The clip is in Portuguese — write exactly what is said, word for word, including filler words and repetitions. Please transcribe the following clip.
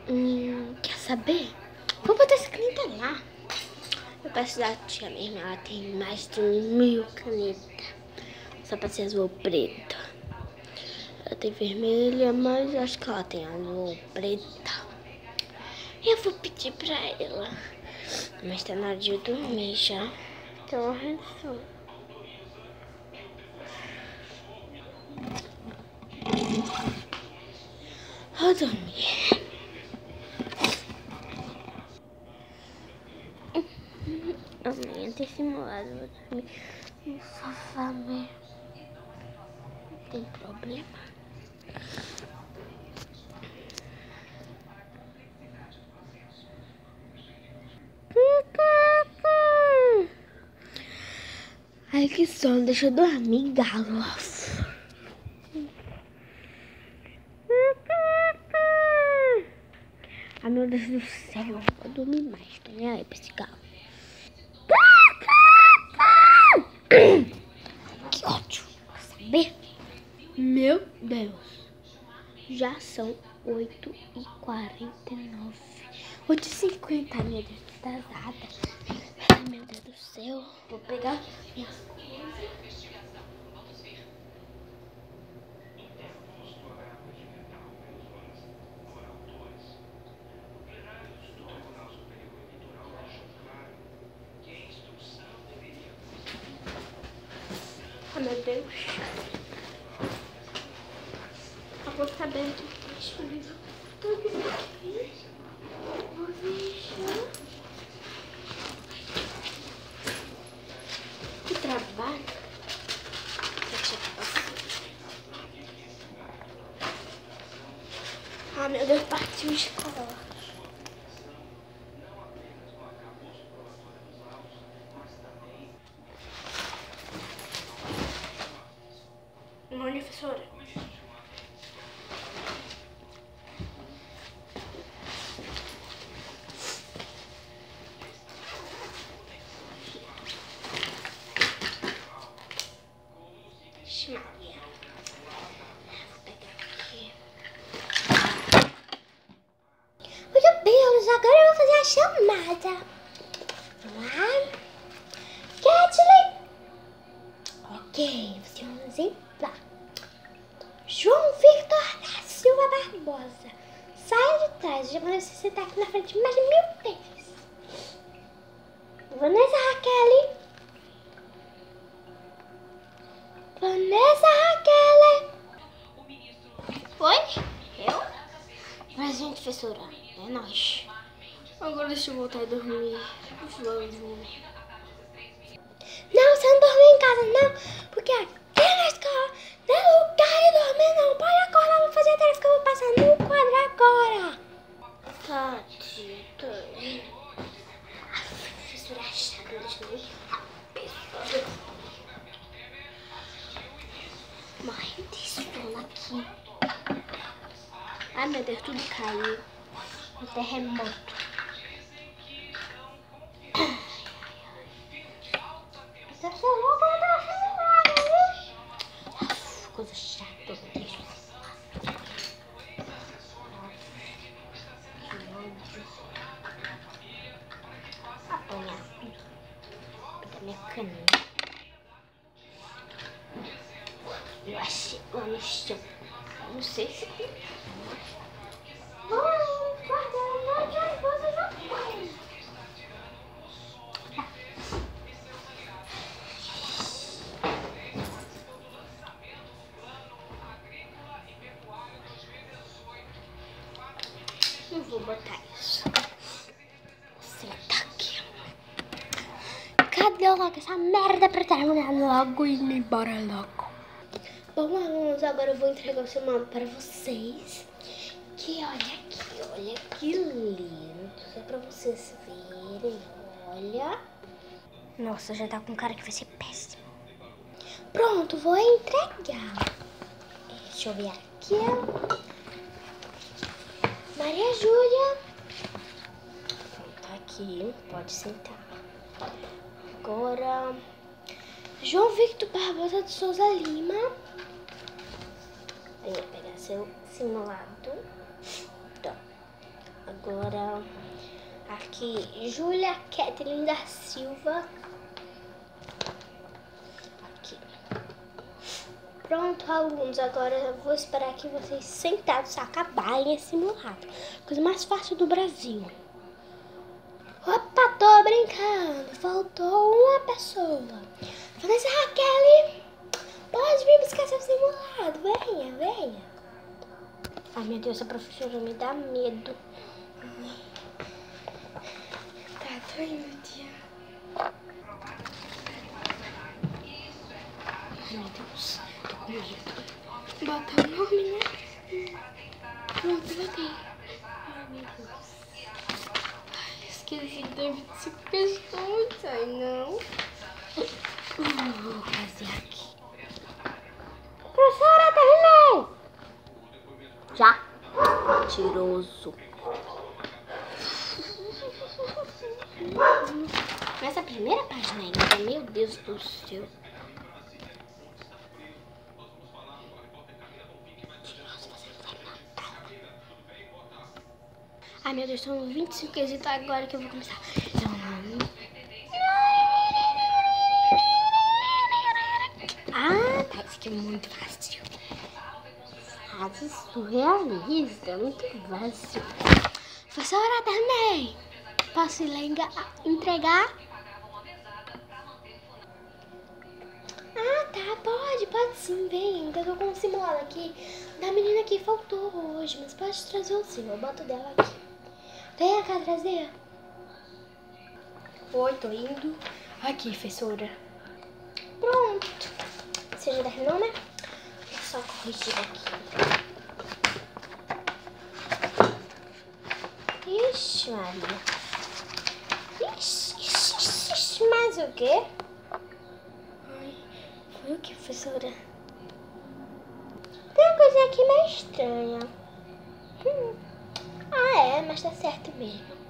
Hum, quer saber? Vou botar essa caneta lá. Eu peço da tia mesmo, ela tem mais de mil canetas. Só pra ser azul ou preto. Ela tem vermelha, mas acho que ela tem azul ou preta. Eu vou pedir pra ela. Mas tá na hora de eu dormir já. Então, reação. Vou dormir. Amanhã tem simulado, vou dormir no sofá mesmo. Não tem problema. Ai, que sono, deixa eu dormir, galo. Ai, meu Deus do céu, vou dormir mais, tá nem aí pra esse galo. Que ódio, quer saber? Meu Deus, já são oito e quarenta e nove. oito e cinquenta, meu Deus, tá atrasada. Ai, meu Deus do céu, vou pegar minhas coisas. Ai, meu Deus. A boca tá aberta. Deixa eu ver. Tô vendo aqui. Vou fechar. Que trabalho. Deixa eu passar. Ai, meu Deus, partiu de escola. Uma professora. Maria. Vou pegar aqui. Muito bem, Luz, agora eu vou fazer a chamada. Vamos lá. Kathleen. Ok, você vamos entrar. João Victor da Silva Barbosa. Saia de trás, já mandei você sentar aqui na frente mais de mil vezes. Vanessa Raquel. Vanessa Raquel. Oi? Eu? Presente, professora. É nóis. Agora deixa eu voltar a dormir. Vamos. Não, você não dormiu em casa, não. Porque aqui na escola não é lugar de dormir, não. Pode acordar, vou fazer a tarefa que eu vou passar no quadro agora. Tá, tia, tô indo. A professora é chata, deixa eu ver. Morrendo de sono aqui. Ai, meu Deus, tudo caiu. Um terremoto. Coisa chata, meu Deus. Apanhar tudo. Pegar minha caneta. Eu achei lá no chão. Não sei se... Mãe, guarda, não quero você já foi. Não vou botar isso. Vou sentar aqui. Cadê logo essa merda pra terminar logo e ir embora logo? Bom, alunos, agora eu vou entregar o seu nome para vocês. Que olha aqui, olha que lindo. Só pra vocês verem, olha. Nossa, já tá com cara que vai ser péssimo. Pronto, vou entregar. Deixa eu ver aqui. Maria Júlia. Tá aqui, pode sentar. Agora, João Victor Barbosa de Souza Lima. Eu vou pegar seu simulado. Tá. Agora, aqui, Júlia Kathleen da Silva. Aqui. Pronto, alunos, agora eu vou esperar aqui vocês sentados acabarem esse simulado. Coisa mais fácil do Brasil. Opa, tô brincando. Faltou uma pessoa. Vanessa Raquel, pode vir buscar seu simulado. Venha, venha. Ai, meu Deus, a professora me dá medo. Tá doido, tia. Ai, meu Deus. Tô com medo. Bota o nome, né? Pronto, botei. Ai, meu Deus. Ai, esqueci de vinte e cinco questões. Ai, não. Vou fazer aqui. Professora, terminei. Já? Mentiroso. Nessa primeira página ainda, meu Deus do céu. Ai, meu Deus, são vinte e cinco quesitos agora que eu vou começar. Ah, tá, isso aqui é muito fácil. Fase surrealista, muito fácil. Professora, terminei. Posso entregar? Ah, tá, pode, pode sim, vem. Ainda tô com um simulado aqui da menina que faltou hoje, mas pode trazer o seu, eu boto dela aqui. Vem cá trazer. Oi, tô indo. Aqui, professora. Pronto. Você já terminou, né? Vou só corrigir aqui. Ixi, Maria. Ixi, ixi, ixi, ixi, mais o quê? Ai, foi o que, professora? Tem uma coisinha aqui meio estranha. Hum. Ah, é, mas tá certo mesmo.